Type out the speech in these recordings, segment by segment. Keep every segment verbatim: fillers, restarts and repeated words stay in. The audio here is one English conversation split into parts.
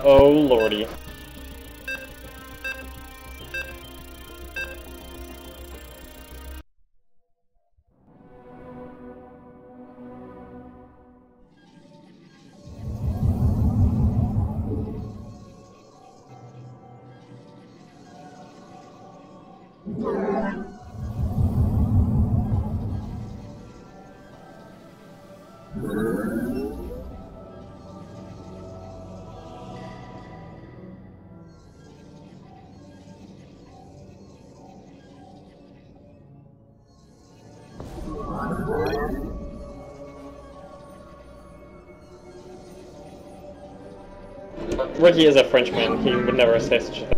Oh lordy. Ricky is a Frenchman, he would never say such a thing.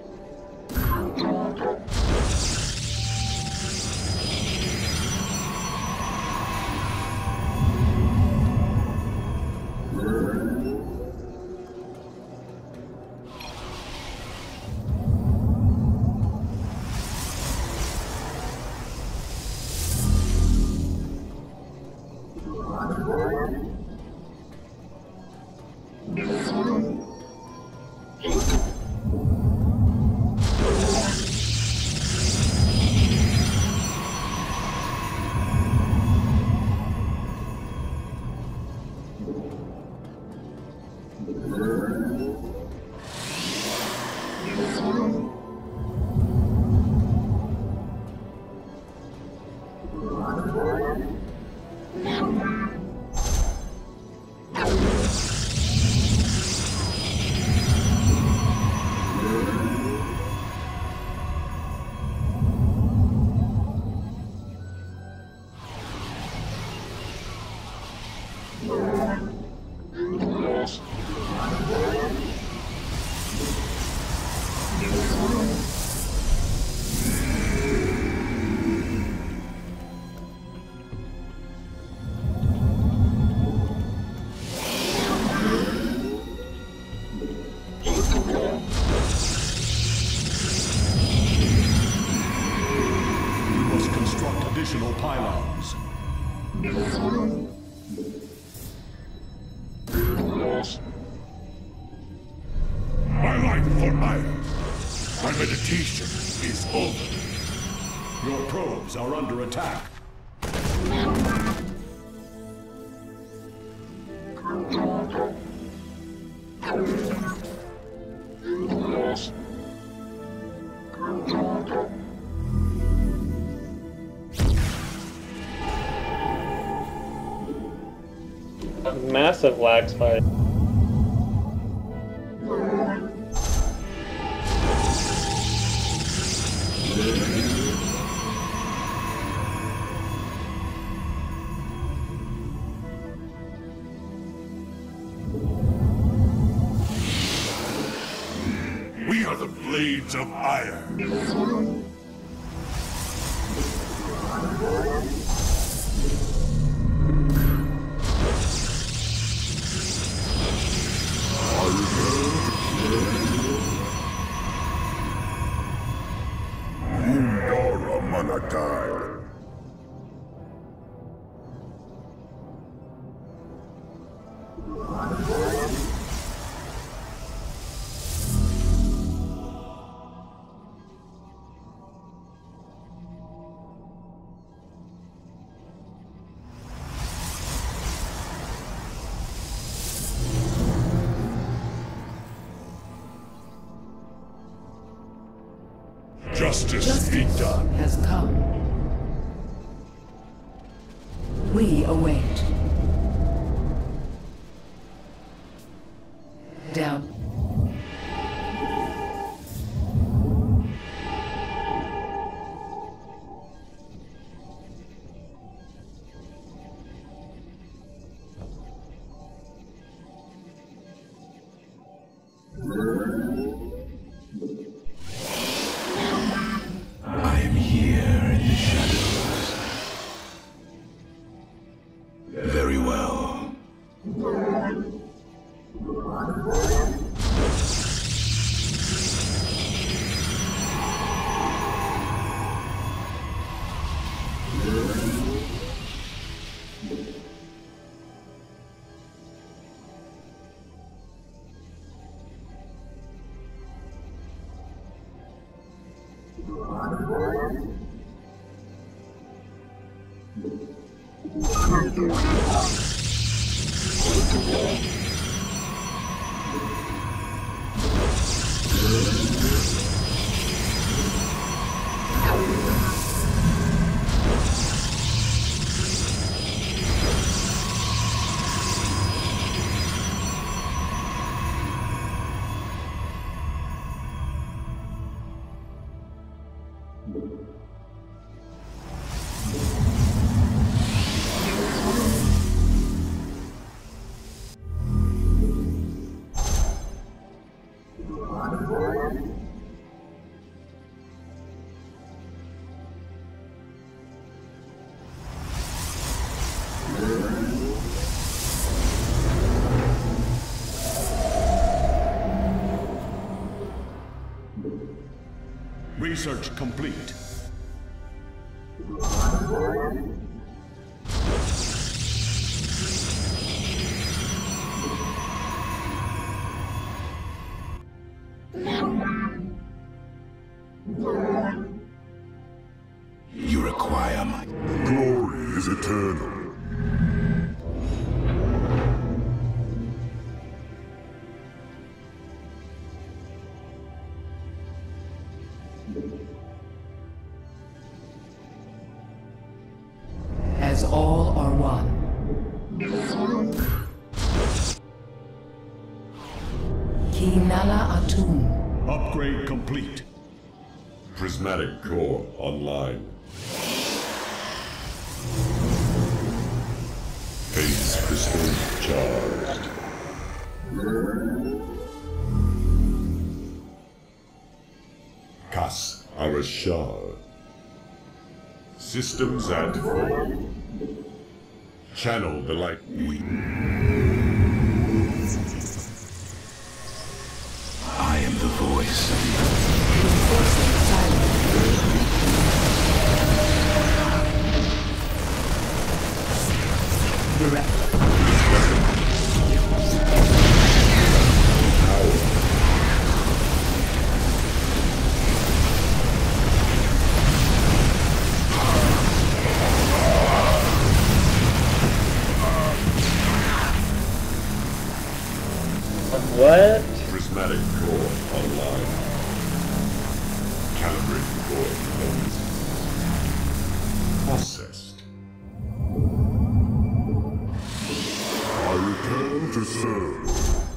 Additional pylons. My life for iron. My meditation is over. Your probes are under attack. Massive lag spike. We are the blades of iron. Justice, Justice be done. Has come. We await. Down. I am here in the shadows. Very well. Research complete. You require my... Glory is eternal. As all are one. Kinala Atum. Upgrade complete. Prismatic core online. Phase crystal charged. Kas Arashar. Systems at full. Channel the light. We. I am the voice. Direct. What? Prismatic core online. Calibrating core lens. Processed. I return to serve.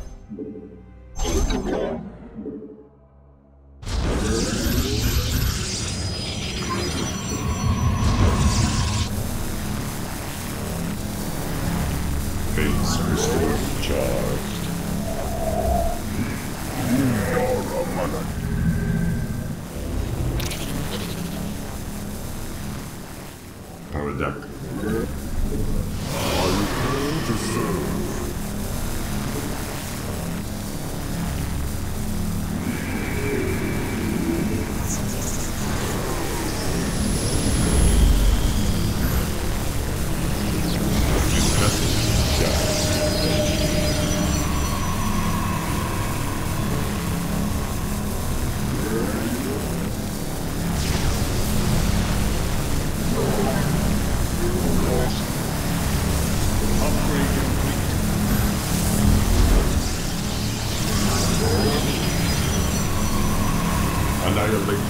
Phase crystal charged. Paradox. I return to serve. Annihilate.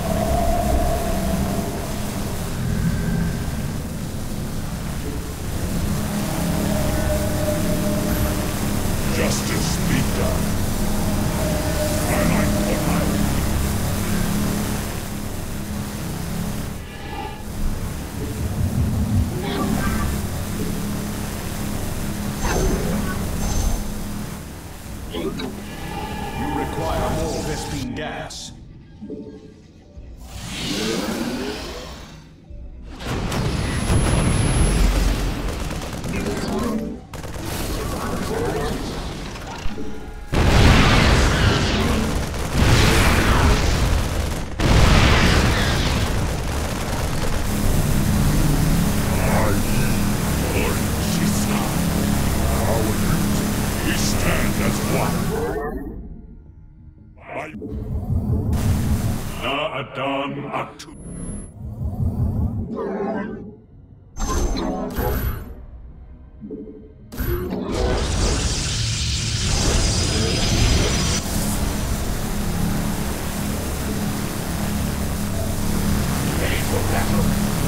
Justice be done. I like what I You require more Vespine gas. We stand as one. I Na Adam Atu. Ready for battle.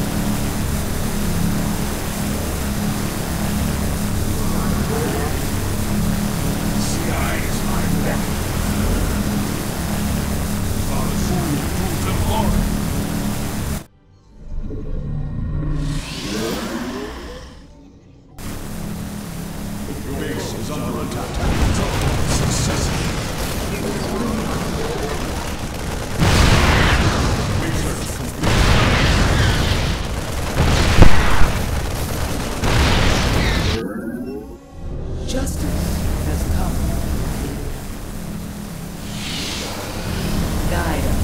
Sky is my weapon. Our fool proved them hard. Your base is under attack. Successful. Research complete. Justice has come. Guide us.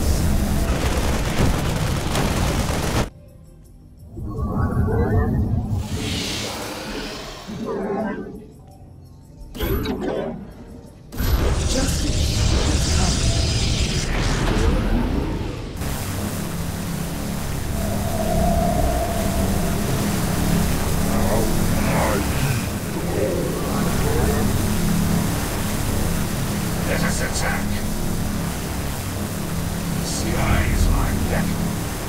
Justice has Let us attack. Sky is my weapon.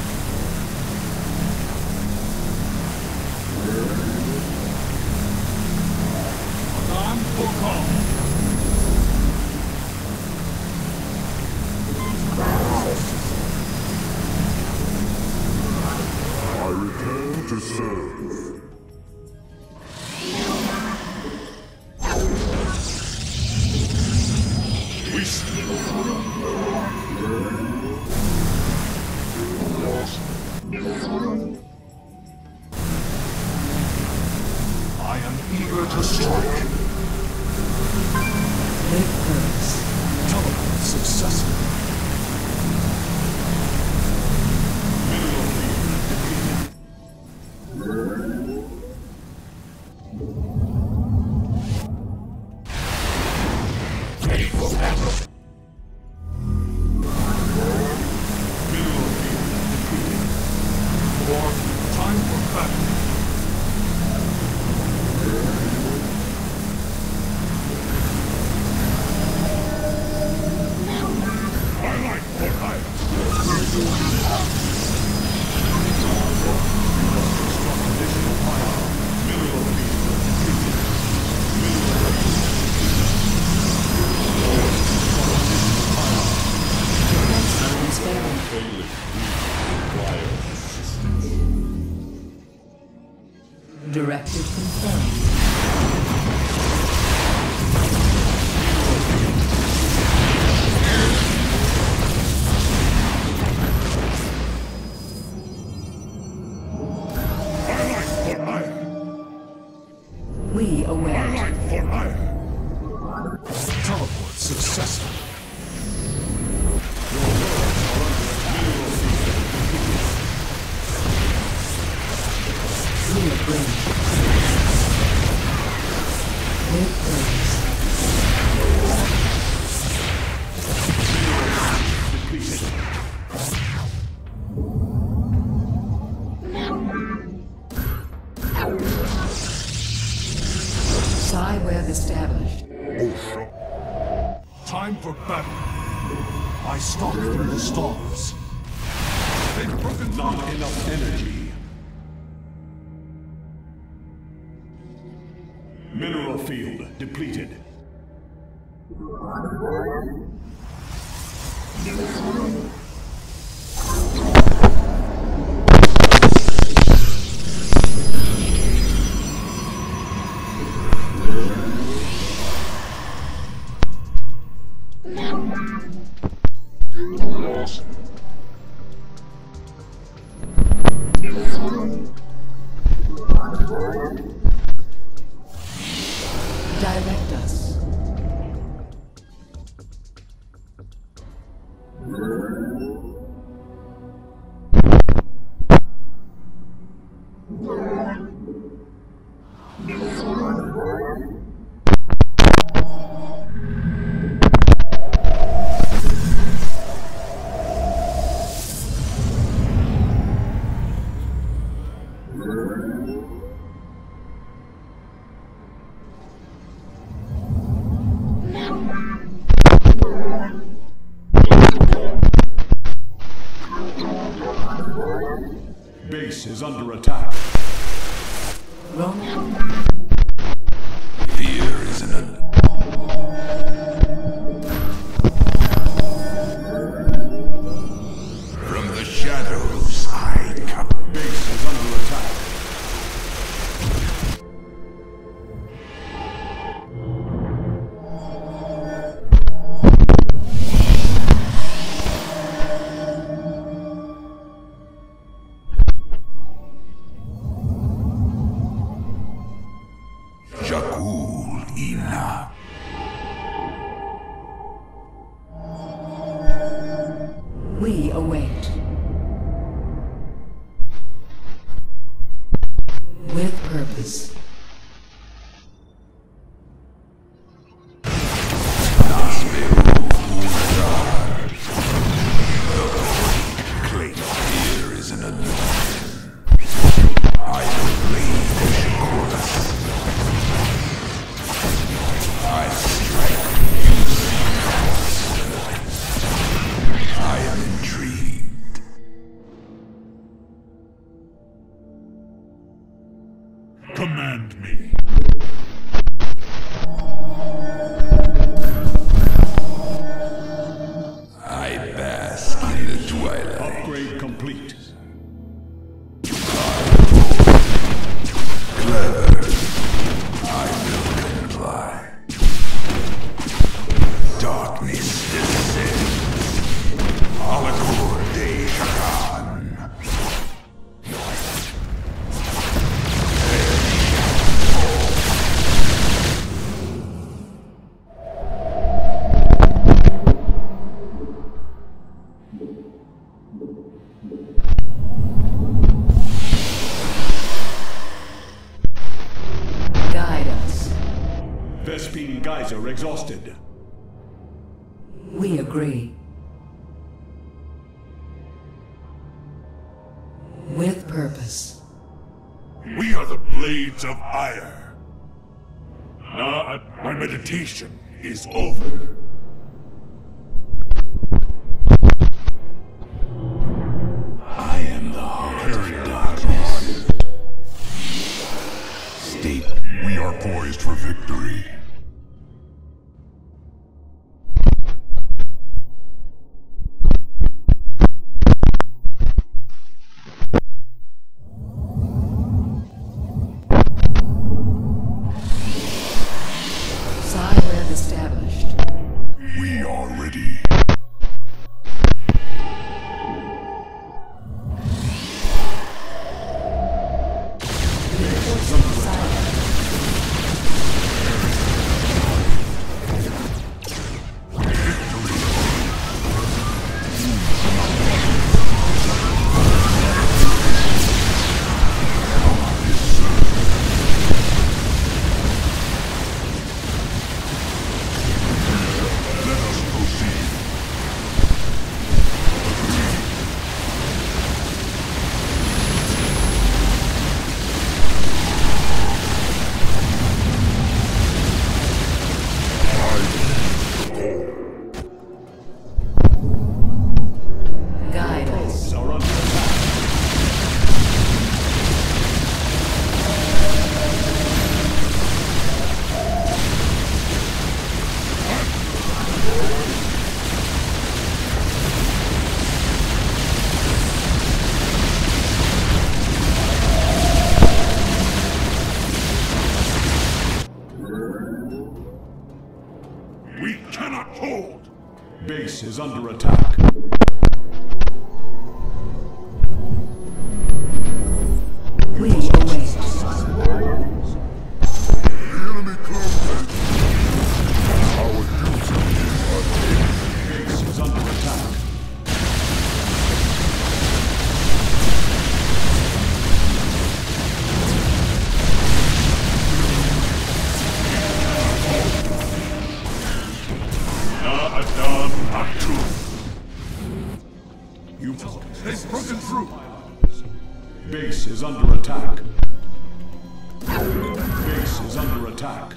Alarm for call. I return to serve. We still I am eager to strike. Make purpose. Teleport successful. Mineral field defeated. Ready for battle. Mineral field defeated. Or time for battle. I like what I additional fire. Mineral field defeated. Mineral Directive confirmed. I like for iron. We I await. like for iron. Teleport successful. Your words are under mineral field defeated. Clear brain. Make purpose. Depleted. Psi web established. Time for battle. I stalk through the stars. They've broken not enough energy. Mineral field depleted. Direct us. Base is under attack. Roman. Fear is an al- From the shadows I come. Base is under attack. Jakul ina. We await. With purpose. Claim fear is an illusion. I will bleed Shakuras. I strike you. I am intrigued. Command me. I bask in the twilight. Upgrade complete. Clever. I will comply. Darkness descends. Alakur de Shakan. Guide us. Vespine Geyser exhausted. We agree. With purpose. We are the Blades of Ire. Now, my meditation is over. I am the heart of darkness. State. We are poised for victory. Psi web established. We are ready. Guide us. Are under attack. We cannot hold. Base is under attack. We await. Enemy closes. Our duty. Base is under attack. Na Adam Atu. You they've broken through. Base is under attack. Base is under attack.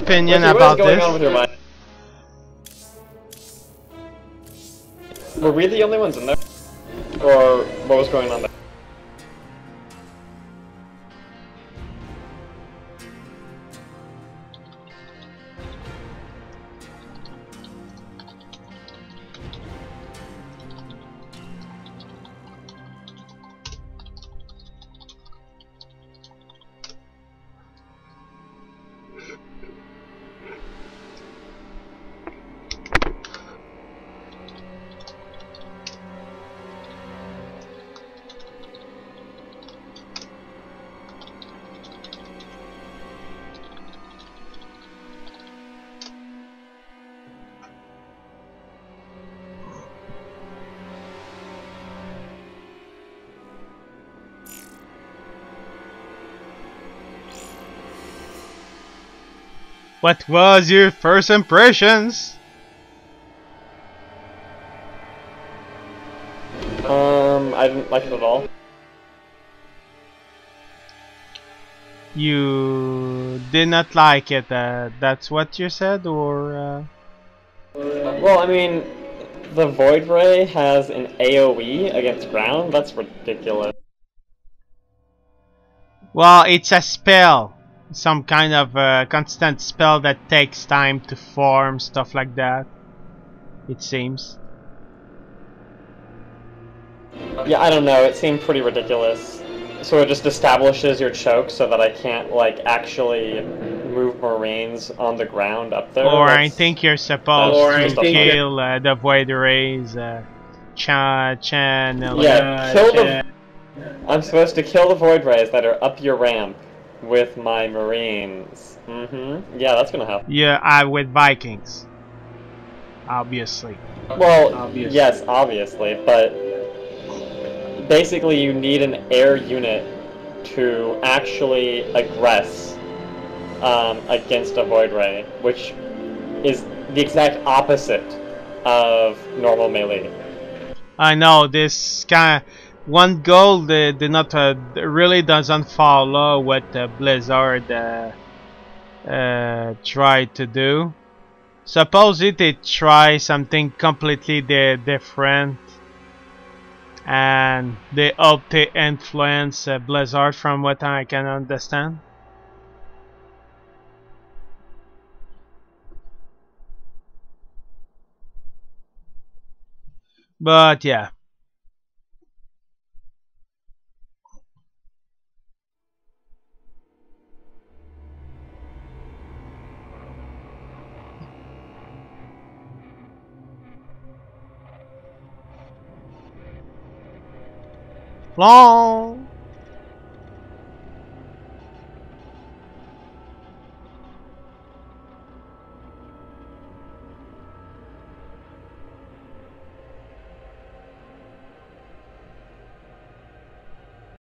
opinion Ricky, about what is going this. on with your mind? Were we the only ones in there? Or what was going on there? What was your first impressions? Um, I didn't like it at all. You did not like it, uh, that's what you said, or... Uh... Well, I mean, the Void Ray has an AoE against ground? That's ridiculous. Well, it's a spell. Some kind of uh, constant spell that takes time to form, stuff like that. It seems. Yeah, I don't know, it seemed pretty ridiculous. So it just establishes your choke so that I can't, like, actually move Marines on the ground up there. Or I That's- think you're supposed Or to I think kill uh, the Void Rays, uh, cha channel. Yeah, kill the... I'm supposed to kill the Void Rays that are up your ramp with my Marines. Mm-hmm. Yeah, that's gonna happen. Yeah, uh, with Vikings. Obviously. Well, Obviously. yes, obviously, but basically you need an air unit to actually aggress um, against a Void Ray, which is the exact opposite of normal melee. I know this kind of OneGoal did, did not uh, really doesn't follow what uh, Blizzard uh, uh, tried to do. Suppose it they try something completely di different, and they hope to influence uh, Blizzard from what I can understand. But yeah. Long.